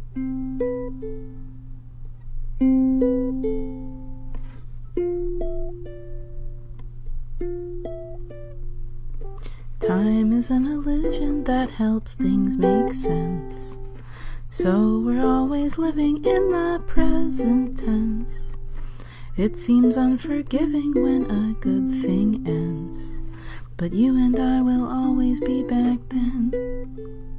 Time is an illusion that helps things make sense, so we're always living in the present tense. It seems unforgiving when a good thing ends, but you and I will always be back then.